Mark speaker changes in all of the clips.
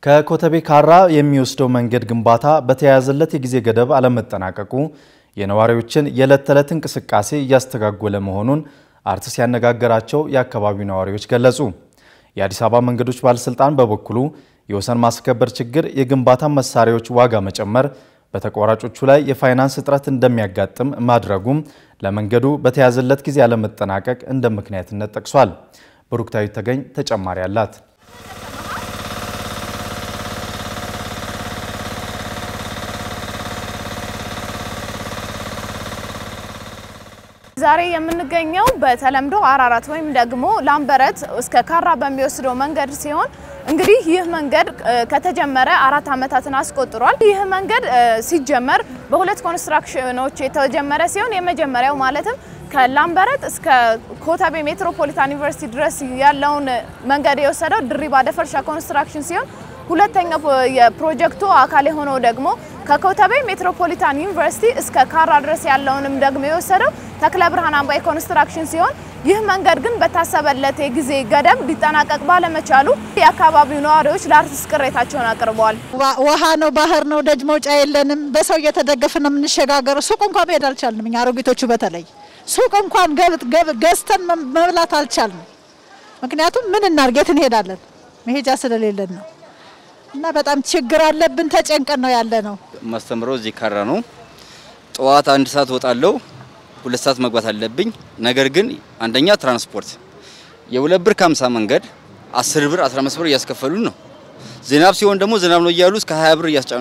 Speaker 1: ከኮተቤ ካራ የሚወስደው መንገድ ግንባታ በተያዘለት የጊዜ ገደብ አለመጠናቀቁ የነዋሪዎችን የዕለት ተዕለት እንቅስቃሴ ያስተጋገለ መሆኑን አርትስ ያነጋገራቸው የአካባቢው ነዋሪዎች ገለጹ። የአዲስ አበባ መንገዶች ባለስልጣን በበኩሉ የወሰን ማስከበር ችግር፣ የግንባታ መሳሪያዎች ዋጋ መጨመር በተቋራጮቹ ላይ የፋይናንስ እጥረት እንደሚያጋጥም ማድረጉም ለመንገዱ በተያዘለት ጊዜ አለመጠናቀቅ እንደ ምክንያትነት ጠቅሷል። ብሩክታዊት ተገኝ ተጨማሪ አላት።
Speaker 2: ዛሬ የምንገኘው በተለምዶ አራራት ወይም ደግሞ ላምበረት እስከ ካራ በሚወስደው መንገድ ሲሆን እንግዲህ ይህ መንገድ ከተጀመረ 4 ዓመታትን አስቆጥሯል። ይህ መንገድ ሲጀመር በሁለት ኮንስትራክሽኖች የተጀመረ ሲሆን የመጀመሪያው ማለትም ከላምበረት እስከ ኮተቤ ሜትሮፖሊታን ዩኒቨርሲቲ ድረስ ያለውን መንገድ የወሰደው ድሪባ ደፈርሻ ኮንስትራክሽን ሲሆን ሁለተኛው የፕሮጀክቱ አካል የሆነው ደግሞ ከኮተቤ ሜትሮፖሊታን ዩኒቨርሲቲ እስከ ካራ ድረስ ያለውንም ደግሞ የወሰደው ተክለ ብርሃን አምባይ ኮንስትራክሽን ሲሆን ይህ መንገድ ግን በታሰበለት የጊዜ ገደብ ሊጠናቀቅ ባለመቻሉ የአካባቢው ነዋሪዎች ለአርትስ ቅሬታቸውን አቅርበዋል።
Speaker 3: ውሃ ነው፣ ባህር ነው፣ ደጅ መውጫ የለንም። በሰው እየተደገፈን ነው የምንሸጋገረው። ሱቅ እንኳን መሄድ አልቻልንም። እኛ አሮጊቶቹ በተለይ ሱቅ እንኳን ገዝተን መብላት አልቻልንም። ምክንያቱም ምን እናርግ፣ የት እንሄዳለን? መሄጃ ስለሌለን ነው። እና በጣም ችግር አለብን። ተጨንቀን ነው ያለነው።
Speaker 4: ማስተምሮ እዚህ ካራ ነው። ጠዋት 1 ሰዓት ወጣለው፣ 2 ሰዓት መግባት አለብኝ። ነገር ግን አንደኛ ትራንስፖርት የ2 ብር ከ50 መንገድ 10 ብር 15 ብር እያስከፈሉን ነው። ዝናብ ሲሆን ደግሞ ዝናብ ነው እያሉ እስከ 20 ብር እያስጫኑ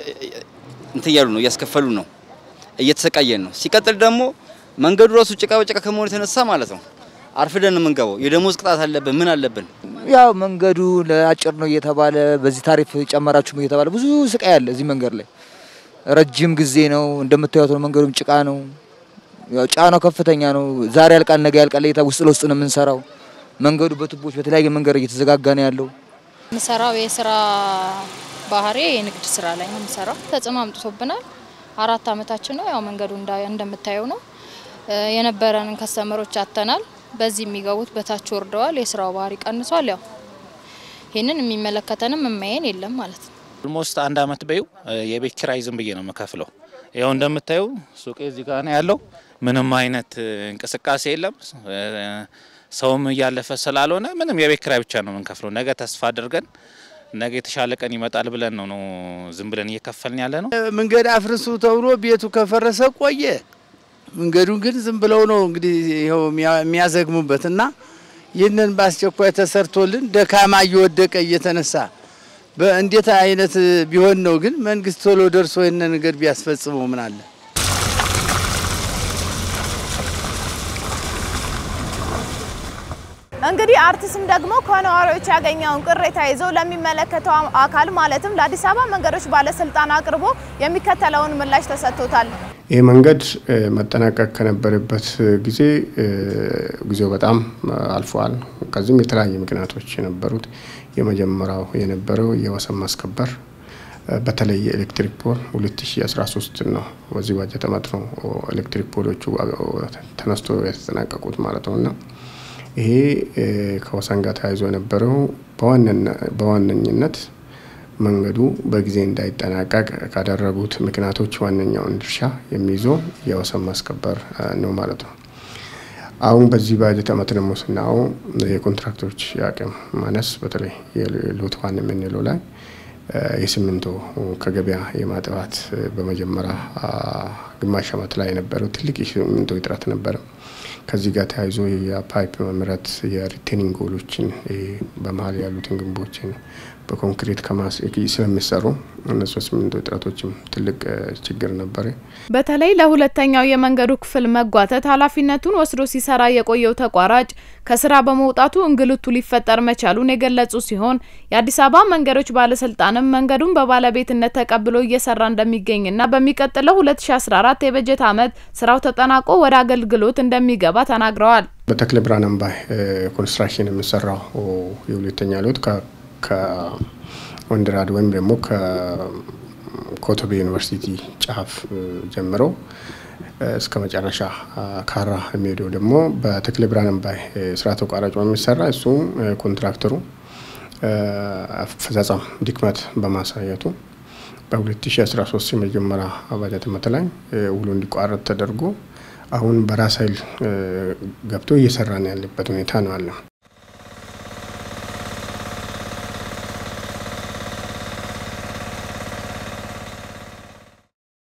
Speaker 4: እያሉ ነው እያስከፈሉን ነው። እየተሰቃየን ነው። ሲቀጥል ደግሞ መንገዱ ራሱ ጭቃ በጭቃ ከመሆኑ የተነሳ ማለት ነው አርፍደን መንገባው የደሞዝ ቅጣት አለብን። ምን አለብን?
Speaker 5: ያው መንገዱ ለአጭር ነው እየተባለ በዚህ ታሪፍ ጨመራችሁ እየተባለ ብዙ ስቃይ አለ። እዚህ መንገድ ላይ ረጅም ጊዜ ነው እንደምታዩት ነው። መንገዱም ጭቃ ነው። ያው ጫናው ከፍተኛ ነው። ዛሬ ያልቃል ነገ ያልቃል ውስጥ ለውስጥ ነው የምንሰራው። መንገዱ በቱቦች በተለያየ መንገድ እየተዘጋጋ ነው ያለው።
Speaker 6: ምሰራው የስራ ባህሪ የንግድ ስራ ላይ ነው ምሰራው። ተጽዕኖ አምጥቶብናል። 4 ዓመታችን ነው። ያው መንገዱ እንደምታየው ነው። የነበረን ከስተመሮች አተናል። በዚህ የሚገቡት በታች ወርደዋል። የስራው ባህሪ ቀንሷል። ያው ይሄንን የሚመለከተንም መመየን የለም ማለት ነው።
Speaker 7: ኦልሞስት 1 ዓመት በዩ የቤት ኪራይ ዝም ብዬ ነው መከፍለው። ያው እንደምታዩ ሱቄ እዚህ ጋር ነው ያለው። ምንም አይነት እንቅስቃሴ የለም። ሰውም ያለፈ ስላልሆነ ምንም የቤት ኪራይ ብቻ ነው የምንከፍለው። ነገ ተስፋ አድርገን ነገ የተሻለ ቀን ይመጣል ብለን ነው ዝም ብለን እየከፈልን ያለ ነው።
Speaker 8: መንገድ አፍርሱ ተብሎ ቤቱ ከፈረሰ ቆየ። መንገዱን ግን ዝም ብለው ነው እንግዲህ ይሄው የሚያዘግሙበትና ይሄንን ባስቸኳይ ተሰርቶልን ደካማ እየወደቀ እየተነሳ በእንዴት አይነት ቢሆን ነው ግን መንግስት ቶሎ ደርሶ ይሄንን ነገር ቢያስፈጽመው ምን አለ?
Speaker 2: እንግዲህ አርትስም ደግሞ ከነዋሪዎች ያገኘውን ቅሬታ ይዞ ለሚመለከተው አካል ማለትም ለአዲስ አበባ መንገዶች ባለስልጣን አቅርቦ የሚከተለውን ምላሽ ተሰጥቶታል።
Speaker 9: ይህ መንገድ መጠናቀቅ ከነበረበት ጊዜው በጣም አልፏል። ከዚህም የተለያዩ ምክንያቶች የነበሩት የመጀመሪያው የነበረው የወሰን ማስከበር በተለይ ኤሌክትሪክ ፖል 2013 ነው። በዚህ ባጀት ዓመት ነው ኤሌክትሪክ ፖሎቹ ተነስቶ የተጠናቀቁት ማለት ነውና ይሄ ከወሰን ጋር ተያይዞ የነበረው በዋነኝነት መንገዱ በጊዜ እንዳይጠናቀቅ ካደረጉት ምክንያቶች ዋነኛውን ድርሻ የሚይዘው የወሰን ማስከበር ነው ማለት ነው። አሁን በዚህ ባጀት ዓመት ደግሞ ስናየው የኮንትራክተሮች ያቅም ማነስ በተለይ የሎት 1 የምንለው ላይ የሲሚንቶ ከገበያ የማጥራት በመጀመሪያ ግማሽ ዓመት ላይ የነበረው ትልቅ የሲሚንቶ እጥረት ነበር። ከዚህ ጋር ተያይዞ የፓይፕ መምረት የሪቴኒንግ ጎሎችን በመሃል ያሉትን ግንቦችን በኮንክሪት ስለሚሰሩ እነሱ ሲሚንቶ እጥረቶችም ትልቅ ችግር ነበር።
Speaker 2: በተለይ ለሁለተኛው የመንገዱ ክፍል መጓተት ኃላፊነቱን ወስዶ ሲሰራ የቆየው ተቋራጭ ከስራ በመውጣቱ እንግልቱ ሊፈጠር መቻሉን የገለጹ ሲሆን የአዲስ አበባ መንገዶች ባለስልጣንም መንገዱን በባለቤትነት ተቀብሎ እየሰራ እንደሚገኝና በሚቀጥለው 2014 የበጀት ዓመት ስራው ተጠናቆ ወደ አገልግሎት እንደሚገባ ተናግረዋል።
Speaker 9: በተክለ ብርሃን አምባይ ኮንስትራክሽን የሚሰራው የሁለተኛ ሎት ከወንድራድ ወይም ደግሞ ከኮተቤ ዩኒቨርሲቲ ጫፍ ጀምሮ እስከ መጨረሻ ካራ የሚሄደው ደግሞ በተክለ ብርሃን አምባይ ስራ ተቋራጭ የሚሰራ እሱ ኮንትራክተሩ አፈጻጸም ድክመት በማሳየቱ በ2013 የመጀመሪያ በጀት ዓመት ላይ ውሉ እንዲቋረጥ ተደርጎ አሁን በራስ ኃይል ገብቶ እየሰራን ያለበት ሁኔታ ነው አለ።